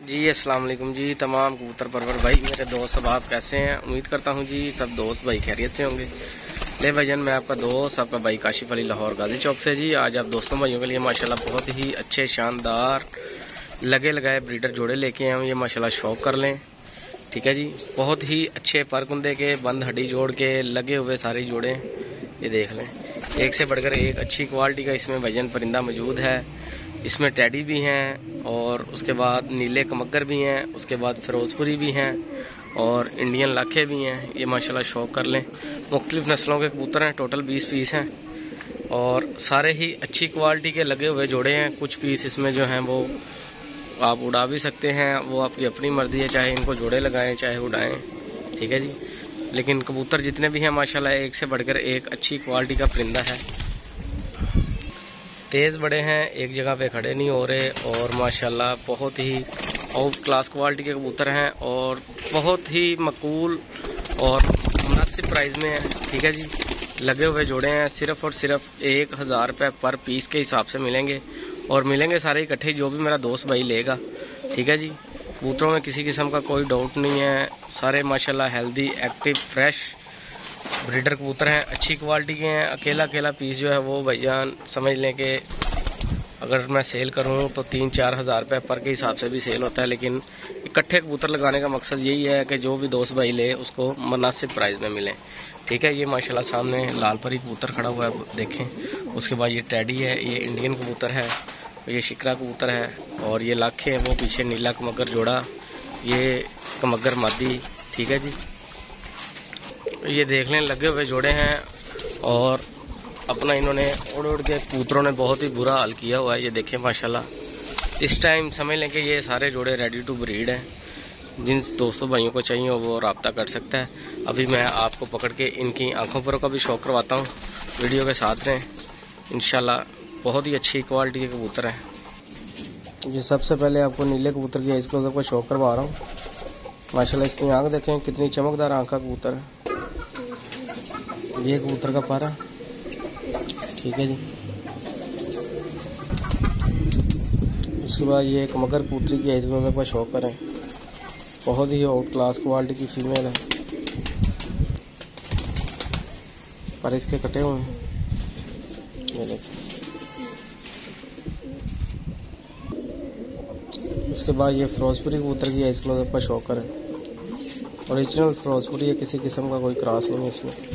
जी अस्सलाम वालेकुम जी तमाम कबूतर परवर भाई मेरे दोस्त सब आप कैसे हैं। उम्मीद करता हूं जी सब दोस्त भाई खैरियत से होंगे। ले भाईजान मैं आपका दोस्त आपका भाई काशिफ अली लाहौर गाजी चौक से जी। आज आप दोस्तों भाइयों के लिए माशाल्लाह बहुत ही अच्छे शानदार लगे लगाए ब्रीडर जोड़े लेके आए हूँ। ये माशाल्लाह शौक कर लें, ठीक है जी। बहुत ही अच्छे परकुंदे के बंद हड्डी जोड़ के लगे हुए सारे जोड़े ये देख लें। एक से बढ़कर एक अच्छी क्वालिटी का इसमें भाईजान परिंदा मौजूद है। इसमें टैडी भी हैं और उसके बाद नीले कमगर भी हैं, उसके बाद फिरोजपुरी भी हैं और इंडियन लाखे भी हैं। ये माशाल्लाह शौक कर लें। मुख्तलिफ नस्लों के कबूतर हैं, टोटल 20 पीस हैं और सारे ही अच्छी क्वालिटी के लगे हुए जोड़े हैं। कुछ पीस इसमें जो हैं वो आप उड़ा भी सकते हैं, वो आपकी अपनी मर्जी है, चाहे इनको जोड़े लगाएं चाहे उड़ाएं, ठीक है जी। लेकिन कबूतर जितने भी हैं माशाल्लाह एक से बढ़कर एक अच्छी क्वालिटी का परिंदा है। तेज़ बड़े हैं, एक जगह पे खड़े नहीं हो रहे और माशाल्लाह बहुत ही आउट क्लास क्वालिटी के कबूतर हैं और बहुत ही मकबूल और मुनासिब प्राइस में है, ठीक है जी। लगे हुए जोड़े हैं, सिर्फ और सिर्फ 1000 रुपये पर पीस के हिसाब से मिलेंगे और मिलेंगे सारे इकट्ठे जो भी मेरा दोस्त भाई लेगा, ठीक है जी। कबूतरों में किसी किस्म का कोई डाउट नहीं है, सारे माशाल्लाह हेल्दी एक्टिव फ्रेश ब्रीडर कबूतर हैं, अच्छी क्वालिटी के हैं। अकेला अकेला पीस जो है वो भाईजान समझ लें कि अगर मैं सेल करूं तो 3-4 हज़ार रुपये पर के हिसाब से भी सेल होता है, लेकिन इकट्ठे कबूतर लगाने का मकसद यही है कि जो भी दोस्त भाई ले उसको मुनासिब प्राइस में मिले, ठीक है। ये माशाल्लाह सामने लाल परी कबूतर खड़ा हुआ है, देखें। उसके बाद ये टैडी है, ये इंडियन कबूतर है, ये शिकरा कबूतर है और ये लाखे है, वो पीछे नीला कमगर जोड़ा, ये कमगर मादी, ठीक है जी। ये देख लें लगे हुए जोड़े हैं और अपना इन्होंने उड़ उड़ के कबूतरों ने बहुत ही बुरा हाल किया हुआ है। ये देखें माशाल्लाह इस टाइम समझ लें कि ये सारे जोड़े रेडी टू ब्रीड हैं। जिन दोस्तों भाइयों को चाहिए हो वो रब्ता कर सकता है। अभी मैं आपको पकड़ के इनकी आंखों पर का भी शौक करवाता हूँ, वीडियो के साथ रहें इंशाल्लाह। बहुत ही अच्छी क्वालिटी के कबूतर हैं। ये सबसे पहले आपको नीले कबूतर की आइज क्लोजर का शौक करवा रहा हूँ। माशाल्लाह इसकी आँख देखें कितनी चमकदार आँख का कबूतर है। ये कबूतर का पारा, ठीक है जी। उसके बाद ये एक मगर कबूतरी की आइज क्लोजर का शौक करें, बहुत ही आउट क्लास क्वालिटी की फीमेल है, पर इसके कटे हुए हैं, ये देखिए। उसके बाद ये फिरोजपुरी कबूतर की आइज क्लोजर का शौक करें, ओरिजिनल फिरोजपुरी है, किसी किस्म का कोई क्रॉस नहीं है इसमें।